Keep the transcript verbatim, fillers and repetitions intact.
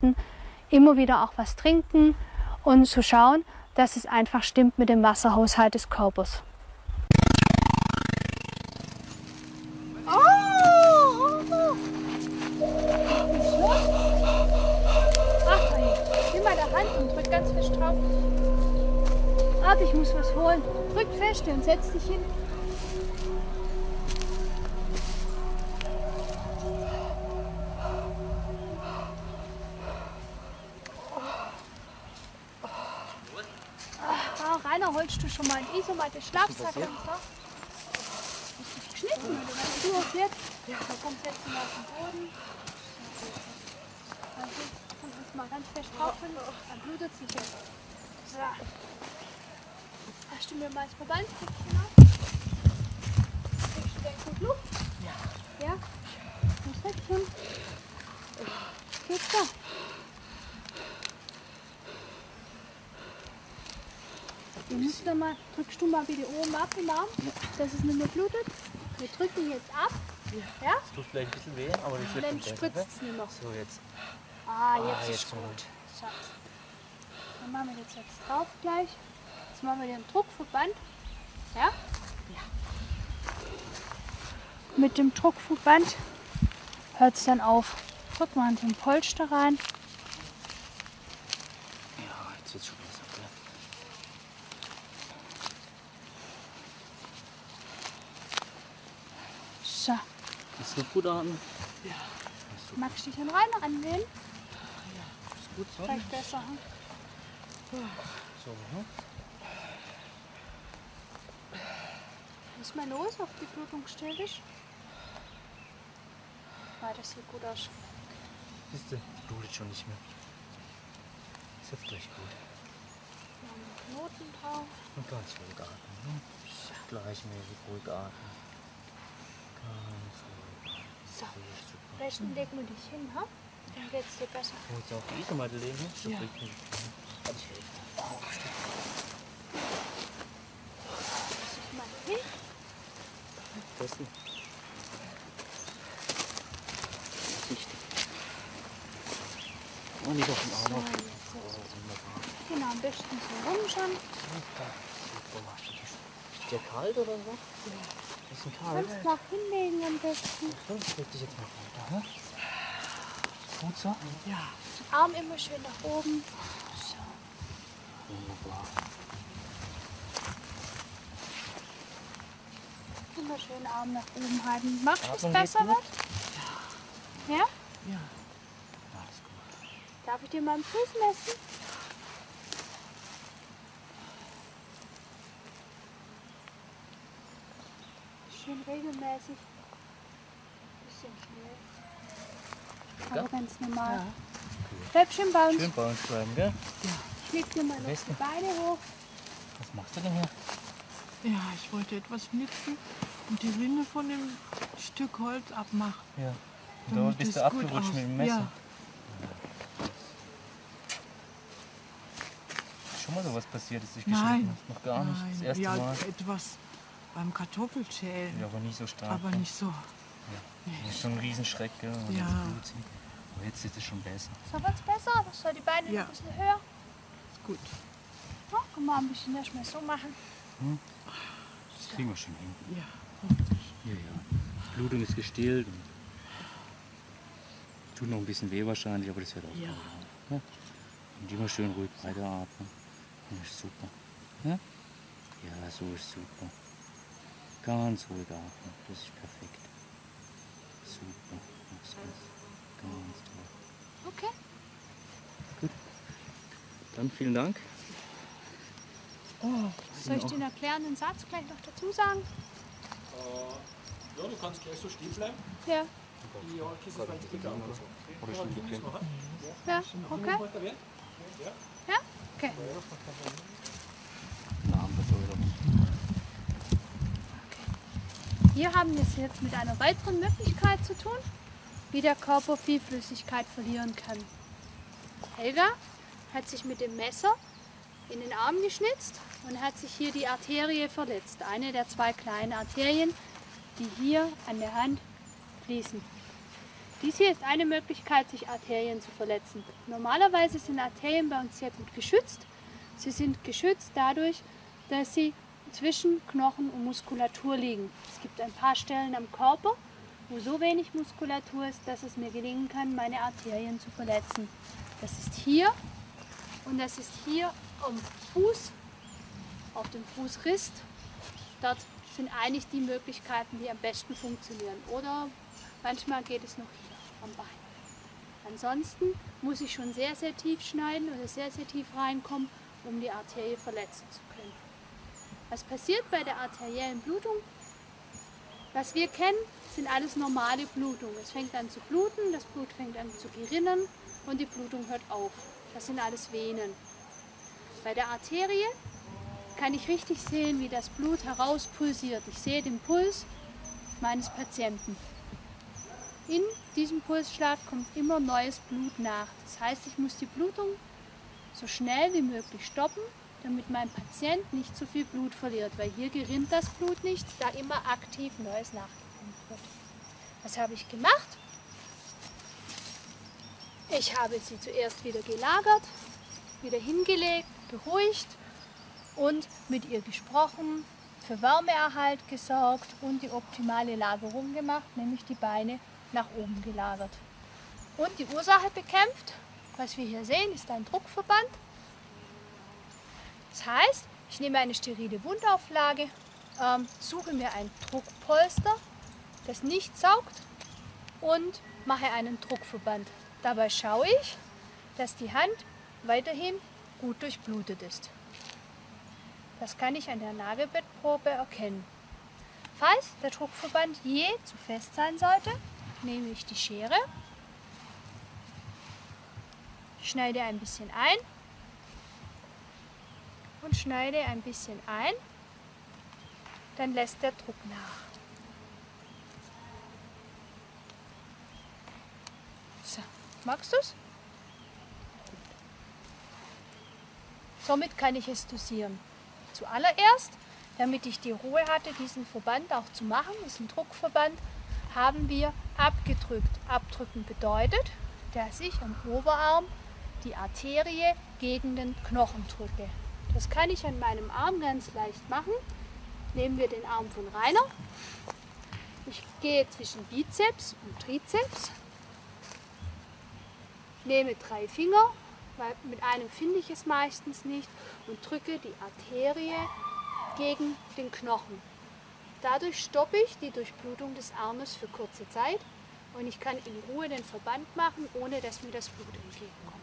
beobachten, immer wieder auch was trinken und zu schauen, dass es einfach stimmt mit dem Wasserhaushalt des Körpers. Ganz fest drauf. Warte, ich muss was holen. Drück fest und setz dich hin. Ah, Rainer, holst du schon mal einen Isomatte Schlafsack und so? Hast du dich geschnitten oder was? Du hast jetzt? Ja. Da kommt jetzt mal auf den Boden. Also, kommt uns mal ganz fest drauf hin. Dann blutet sich jetzt. So. Hast du mir mal das Verbandstückchen gemacht? Kriegst du denn gut Luft? Ja. Ja? Das Säckchen. Geht's da? Wir müssen da mal, drückst du mal bitte oben ab im Arm, dass es nicht mehr blutet. Wir drücken jetzt ab. Ja? Ja? Es tut vielleicht ein bisschen weh, aber das wird dann spritzt es nicht mehr. So, jetzt. Ah, jetzt, Ah, ist jetzt gut. So. Dann machen wir das jetzt drauf gleich. Jetzt machen wir den Druckverband. Ja? Ja. Mit dem Druckverband hört es dann auf. Drück mal in den Polster rein. Ja, jetzt wird es schon besser. Gell? So. Ist so gut an? Ja. Magst du dich an Rainer anlehnen? Ja, ist gut so. Vielleicht besser. Hm? So, ne? Was ist mal los, ob die Blutung still ist? Ah, das sieht gut aus. Siehst du, die blutet schon nicht mehr. Ist jetzt gleich gut. Wir haben einen Knoten drauf. Und ganz ruhig atmen. Ne? Gleichmäßig ruhig atmen. Ganz ruhig. So, rechten legen wir dich hin, ha? Dann geht es dir besser. Ich muss auf die Isomatte legen. So ja. kriegt man ich helfe. Mal hin. Testen. Wichtig. Und nicht auf den Arm. So, jetzt, jetzt. Oh, genau, am besten so rum schon. Super. Ist der kalt oder so? Ja. Ist ein kalt? Kannst nach hinlegen am besten. So, ich leg dich jetzt mal runter. Ne? Gut so? Ja. Arm immer schön nach oben. So. Wunderbar. Immer schön Arm nach oben halten. Magst du es Atmung besser geht gut? wird? Ja. Ja? Ja. Alles gut. Darf ich dir mal einen Fuß messen? Schön regelmäßig. Bisschen schnell. Aber ganz normal. Ja. Bleib schön bei uns. Schön bei uns bleiben, gell? Ja. Ich leg dir mal noch die Beine hoch. Was machst du denn hier? Ja, ich wollte etwas schnitzen und die Rinde von dem Stück Holz abmachen. Ja. Und da bist du abgerutscht mit dem Messer. Ja. Ist schon mal sowas passiert, dass ich Nein. geschnitten hast? Noch gar nicht. Nein. Das erste ja, Mal. etwas beim Kartoffelschälen. Ja, aber nicht so stark. Aber ne? nicht so. Ja. Das ist schon ein Riesenschreck, gell? wenn Ja. das Blut sieht. Aber jetzt ist es schon besser. So wird's besser. Das soll die Beine Ja. noch ein bisschen höher. Ist gut. Ja, kann man ein bisschen erstmal so machen. Hm? Das kriegen wir schon hin. Ja. Ja, ja. Die Blutung ist gestillt. Und tut noch ein bisschen weh wahrscheinlich, aber das wird auch Ja. gut. Ja? Und immer schön ruhig weiteratmen. Das ist super. Ja? Ja, so ist super. Ganz ruhig atmen. Das ist perfekt. Super. Das ist ganz toll. Okay. Gut. Dann vielen Dank. Oh, Soll ich den erklärenden Satz gleich noch dazu sagen? Äh, ja, du kannst gleich so stehen bleiben. Ja. Die Kiste ist vielleicht begangen oder so. Oder schon bequem. Ja, okay. Ja? Okay. Hier haben wir es jetzt mit einer weiteren Möglichkeit zu tun, wie der Körper viel Flüssigkeit verlieren kann. Helga hat sich mit dem Messer in den Arm geschnitzt und hat sich hier die Arterie verletzt. Eine der zwei kleinen Arterien, die hier an der Hand fließen. Dies hier ist eine Möglichkeit, sich Arterien zu verletzen. Normalerweise sind Arterien bei uns sehr gut geschützt. Sie sind geschützt dadurch, dass sie zwischen Knochen und Muskulatur liegen. Es gibt ein paar Stellen am Körper, wo so wenig Muskulatur ist, dass es mir gelingen kann, meine Arterien zu verletzen. Das ist hier und das ist hier am Fuß, auf dem Fußriss. Dort sind eigentlich die Möglichkeiten, die am besten funktionieren. Oder manchmal geht es noch hier am Bein. Ansonsten muss ich schon sehr, sehr tief schneiden oder sehr, sehr tief reinkommen, um die Arterie verletzen zu können. Was passiert bei der arteriellen Blutung? Was wir kennen, sind alles normale Blutungen. Es fängt an zu bluten, das Blut fängt an zu gerinnen und die Blutung hört auf. Das sind alles Venen. Bei der Arterie kann ich richtig sehen, wie das Blut herauspulsiert. Ich sehe den Puls meines Patienten. In diesem Pulsschlag kommt immer neues Blut nach. Das heißt, ich muss die Blutung so schnell wie möglich stoppen, damit mein Patient nicht zu viel Blut verliert, weil hier gerinnt das Blut nicht, da immer aktiv Neues nachgepumpt wird. Was habe ich gemacht? Ich habe sie zuerst wieder gelagert, wieder hingelegt, beruhigt und mit ihr gesprochen, für Wärmeerhalt gesorgt und die optimale Lagerung gemacht, nämlich die Beine nach oben gelagert. Und die Ursache bekämpft. Was wir hier sehen, ist ein Druckverband. Das heißt, ich nehme eine sterile Wundauflage, ähm, suche mir ein Druckpolster, das nicht saugt und mache einen Druckverband. Dabei schaue ich, dass die Hand weiterhin gut durchblutet ist. Das kann ich an der Nagelbettprobe erkennen. Falls der Druckverband je zu fest sein sollte, nehme ich die Schere, schneide ein bisschen ein und schneide ein bisschen ein, dann lässt der Druck nach. So, magst du es? Somit kann ich es dosieren. Zuallererst, damit ich die Ruhe hatte, diesen Verband auch zu machen, diesen Druckverband, haben wir abgedrückt. Abdrücken bedeutet, dass ich am Oberarm die Arterie gegen den Knochen drücke. Das kann ich an meinem Arm ganz leicht machen. Nehmen wir den Arm von Rainer. Ich gehe zwischen Bizeps und Trizeps, nehme drei Finger, weil mit einem finde ich es meistens nicht, und drücke die Arterie gegen den Knochen. Dadurch stoppe ich die Durchblutung des Armes für kurze Zeit und ich kann in Ruhe den Verband machen, ohne dass mir das Blut entgegenkommt.